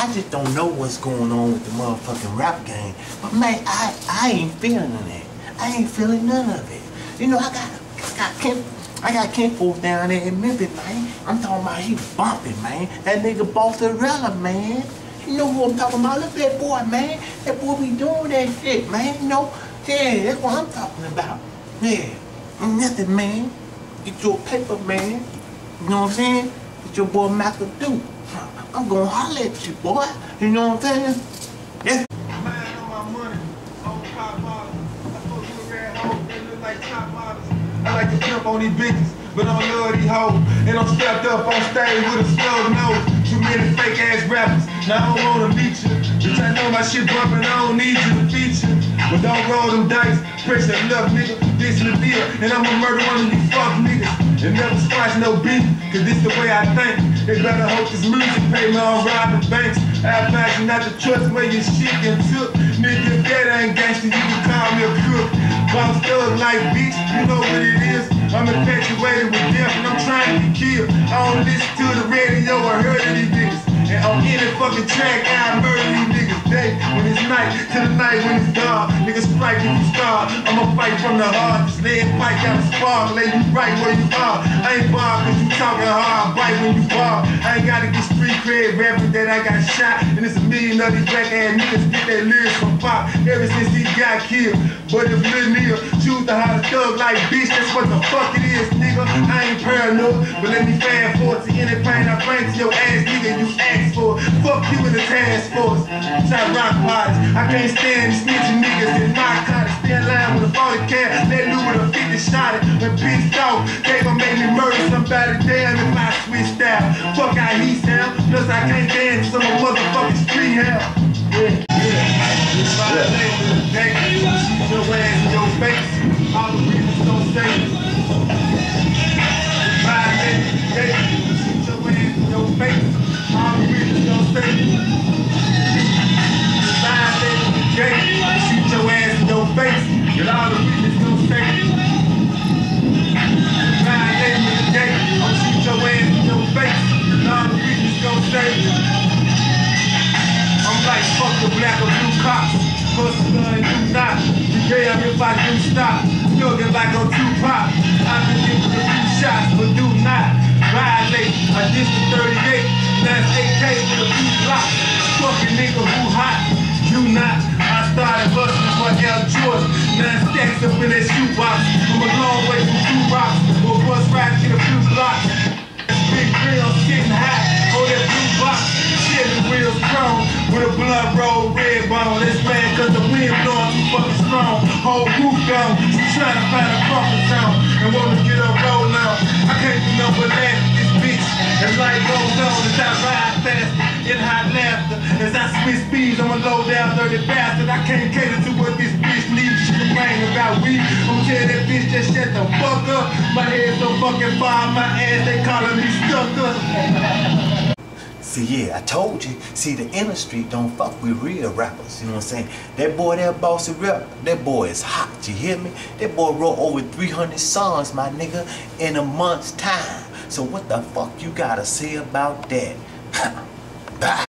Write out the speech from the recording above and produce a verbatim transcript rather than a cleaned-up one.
I just don't know what's going on with the motherfucking rap game. But man, I, I ain't feeling it. I ain't feeling none of it. You know, I got, I got Ken, I got Kenfo down there in Memphis, man. I'm talking about he bumping, man. That nigga Bossarella, man. You know who I'm talking about? Look at that boy, man. That boy be doing that shit, man. You know? Yeah, that's what I'm talking about. Yeah. Nothing, man. Get your paper, man. You know what I'm saying? Get your boy Michael Duke. I'm gonna holler at you, boy. You know what I'm saying? Yeah. Mind on my money, old pop models. I fuck with red hoes, they look like top models. I like to pimp on these bitches, but I don't love these hoes. And I'm strapped up on stage with a snub nose. Too many fake ass rappers, now I don't wanna meet you. Bitch, I know my shit bumpin', I don't need you to feature. But don't roll them dice, press that luck, nigga. This is the deal, and I'ma murder one of these fuck niggas. And never squash no beef, cause this the way I think. They better hope this music pay me on robbing banks. I advise you not to trust where your shit get took. Nigga, if that ain't gangster, you can call me a crook. Boss thug like bitch, you know what it is. I'm infatuated with death and I'm trying to get killed. I don't listen to the radio or heard of these niggas. And on any fucking track, I murder these niggas. Day when it's night, to the night when it's dark. Niggas strike when you start. I'ma fight from the heart. Just lay and fight, got a spark. Lay you right where you are. I ain't bar cause you talking hard. Bite when you bar. I ain't gotta get street cred rapping that I got shot. And it's a million of these black ass niggas get their lyrics from pop ever since he got killed. But if Lil Neil choose to have a thug like bitch, that's what the fuck it is, nigga. I ain't paranoid, but let me fast forward to any pain I bring to your ass, nigga, you asked for. Fuck you in the task force. Try rock parties. I can't stand these snitching niggas in my car. Stay in line with a forty cal. Let loose with a fifty shot it. When pissed off, they gon' make me murder somebody. Damn if I switch style. Fuck how he sound. Plus I can't dance some motherfucking street hell. Yeah, yeah. It's my name in the day. Shoot your ass in your face. All the reasons don't say it. My name in the day. Shoot your ass in your face. All the reasons don't say it. My name in the day. Shoot your ass in your face. And all the reasons don't say it. My name in the day. I'll shoot your ass in your face. And all the reasons don't say it. I'm like fuck the black or blue cops. Hustler and you not. You damn if I do stop. Smoking like on Tupac. I've been giving a few shots, but do not violate. I did the thirty-eight. Now it's A K with a few blocks. Fucking nigga who hot. Do not. I started hustling for L Jordan. Now stacks up in that shoebox. From a long way from two rocks. Or bus ride to the few blocks. Big grills getting hot. Oh, that blue box. Shit real strong. With a blood roll red bone. This man cause the wind blowing too fucking strong. Whole roof gone. She trying to find a comfort zone. And wanna get her roll now. I can't do nothing but laugh at this bitch. As life goes on as I ride fast in hot laughter. As I switch speeds, I'm a low down dirty bastard. I can't cater to what this bitch needs. She complain about weed. I'm tell that bitch just shut the fuck up. My head so fucking far, my ass they calling me stuck up. See, yeah, I told you. See, the industry don't fuck with real rappers. You know what I'm saying? That boy, that Bossarella, that boy is hot. You hear me? That boy wrote over three hundred songs, my nigga, in a month's time. So what the fuck you gotta say about that? Bye.